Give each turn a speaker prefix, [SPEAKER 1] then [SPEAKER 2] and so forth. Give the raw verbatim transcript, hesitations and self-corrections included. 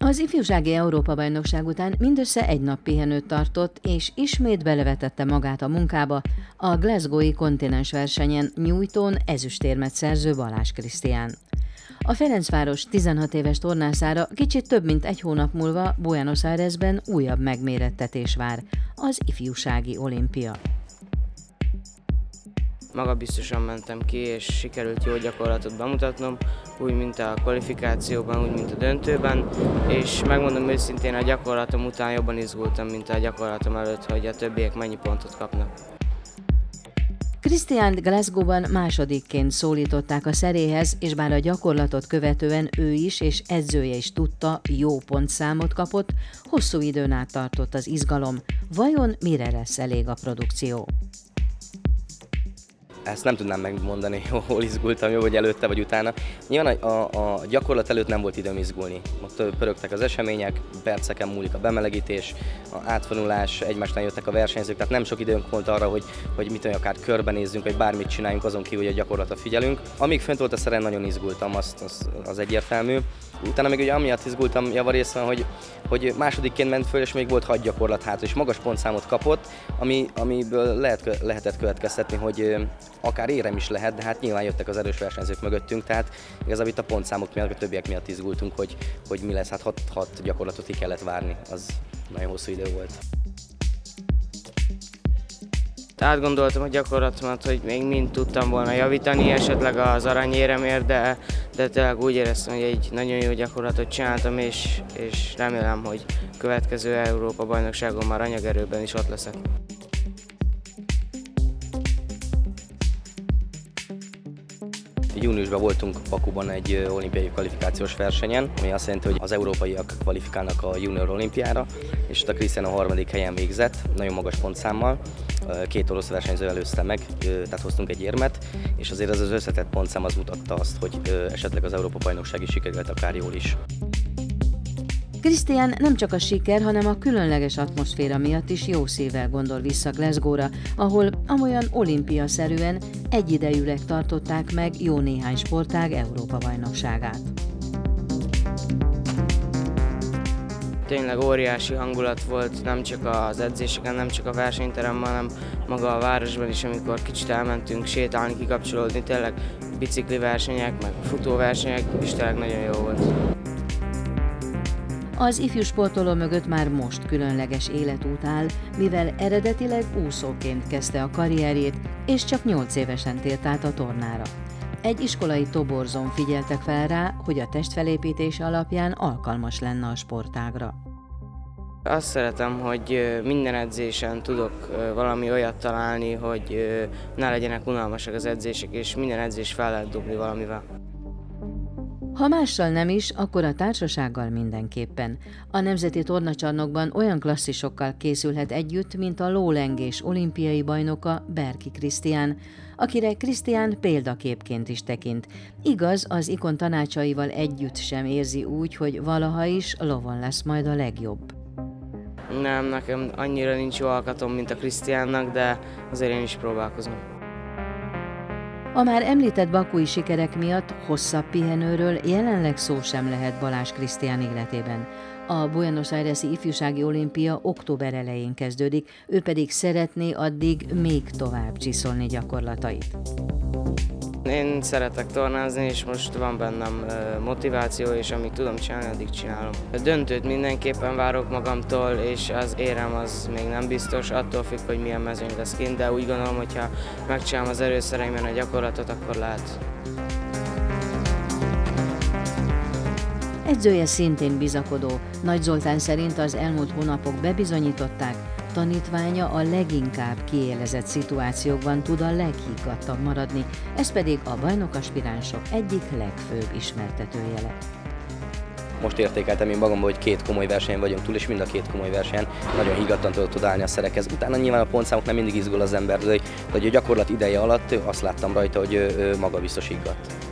[SPEAKER 1] Az ifjúsági Európa-bajnokság után mindössze egy nap pihenőt tartott, és ismét belevetette magát a munkába a glasgowi kontinensversenyen nyújtón ezüstérmet szerző Balázs Krisztián. A Ferencváros tizenhat éves tornászára kicsit több mint egy hónap múlva Buenos Airesben újabb megmérettetés vár, az ifjúsági olimpia.
[SPEAKER 2] Magabiztosan mentem ki, és sikerült jó gyakorlatot bemutatnom, úgy, mint a kvalifikációban, úgy, mint a döntőben, és megmondom őszintén, a gyakorlatom után jobban izgultam, mint a gyakorlatom előtt, hogy a többiek mennyi pontot kapnak.
[SPEAKER 1] Krisztiánt Glasgowban másodikként szólították a szeréhez, és bár a gyakorlatot követően ő is és edzője is tudta, jó pontszámot kapott, hosszú időn át tartott az izgalom. Vajon mire lesz elég a produkció?
[SPEAKER 3] Ezt nem tudnám megmondani, hol izgultam, jó, vagy előtte, vagy utána. Nyilván a, a, a gyakorlat előtt nem volt időm izgulni. Ott pörögtek az események, perceken múlik a bemelegítés, a átvonulás, egymásnál jöttek a versenyzők, tehát nem sok időnk volt arra, hogy, hogy mit olyan, akár körbenézzünk, vagy bármit csináljunk, azon kívül, hogy a gyakorlatra figyelünk. Amíg fönt volt a szeren, nagyon izgultam, az, az, az egyértelmű. Utána még ugye amiatt izgultam javarészben, hogy, hogy másodikként ment föl, és még volt hadgyakorlat hátra, és magas pontszámot kapott, ami, amiből lehet, lehetett következtetni, hogy akár érem is lehet, de hát nyilván jöttek az erős versenyzők mögöttünk, tehát igazából itt a pontszámok miatt, a többiek miatt izgultunk, hogy, hogy mi lesz, hát hat, hat gyakorlatot ki kellett várni, az nagyon hosszú idő volt.
[SPEAKER 2] Átgondoltam a gyakorlatomat, hogy még mind tudtam volna javítani, esetleg az aranyéremért, de, de tényleg úgy éreztem, hogy egy nagyon jó gyakorlatot csináltam, és, és remélem, hogy következő Európa-bajnokságon már anyagerőben is ott leszek.
[SPEAKER 3] Júniusban voltunk Bakuban egy olimpiai kvalifikációs versenyen, ami azt jelenti, hogy az európaiak kvalifikálnak a junior olimpiára, és a Krisztián a harmadik helyen végzett, nagyon magas pontszámmal, két orosz versenyző előzte meg, tehát hoztunk egy érmet, és azért az az összetett pontszám az mutatta azt, hogy esetleg az Európa-bajnokság is sikerült akár jól is.
[SPEAKER 1] Krisztián nem csak a siker, hanem a különleges atmoszféra miatt is jó szívvel gondol vissza Glasgowra, ahol amolyan olimpiaszerűen egyidejűleg tartották meg jó néhány sportág Európa-bajnokságát.
[SPEAKER 2] Tényleg óriási hangulat volt, nem csak az edzéseken, nem csak a versenyteremben, hanem maga a városban is, amikor kicsit elmentünk sétálni, kikapcsolódni, tényleg bicikli versenyek, meg futóversenyek, és tényleg nagyon jó volt.
[SPEAKER 1] Az ifjú sportoló mögött már most különleges életút áll, mivel eredetileg úszóként kezdte a karrierjét, és csak nyolc évesen tért át a tornára. Egy iskolai toborzón figyeltek fel rá, hogy a testfelépítése alapján alkalmas lenne a sportágra.
[SPEAKER 2] Azt szeretem, hogy minden edzésen tudok valami olyat találni, hogy ne legyenek unalmasak az edzések, és minden edzés fel lehet dobni valamivel.
[SPEAKER 1] Ha mással nem is, akkor a társasággal mindenképpen. A Nemzeti Tornacsarnokban olyan klasszisokkal készülhet együtt, mint a lólengés olimpiai bajnoka Berki Krisztián, akire Krisztián példaképként is tekint. Igaz, az ikon tanácsaival együtt sem érzi úgy, hogy valaha is lovon lesz majd a legjobb.
[SPEAKER 2] Nem, nekem annyira nincs jó alkatom, mint a Krisztiánnak, de azért én is próbálkozom.
[SPEAKER 1] A már említett bakui sikerek miatt hosszabb pihenőről jelenleg szó sem lehet Balázs Krisztián életében. A Buenos Aires-i ifjúsági olimpia október elején kezdődik, ő pedig szeretné addig még tovább csiszolni gyakorlatait.
[SPEAKER 2] Én szeretek tornázni, és most van bennem motiváció, és amíg tudom csinálni, addig csinálom. A döntőt mindenképpen várok magamtól, és az érem az még nem biztos, attól függ, hogy milyen mezőny lesz kint, de úgy gondolom, hogy ha megcsinálom az erőszereimben a gyakorlatot, akkor lehet.
[SPEAKER 1] Edzője szintén bizakodó. Nagy Zoltán szerint az elmúlt hónapok bebizonyították, tanítványa a leginkább kiélezett szituációkban tud a leghiggadtabb maradni, ez pedig a bajnokaspiránsok egyik legfőbb ismertetője lett.
[SPEAKER 3] Most értékeltem én magamban, hogy két komoly versenyen vagyunk túl, és mind a két komoly versenyen nagyon higgadtan tudott odállni a szerekhez. Utána nyilván a pontszámok nem mindig izgul az ember, de hogy a gyakorlat ideje alatt azt láttam rajta, hogy ő magabiztos higgadt.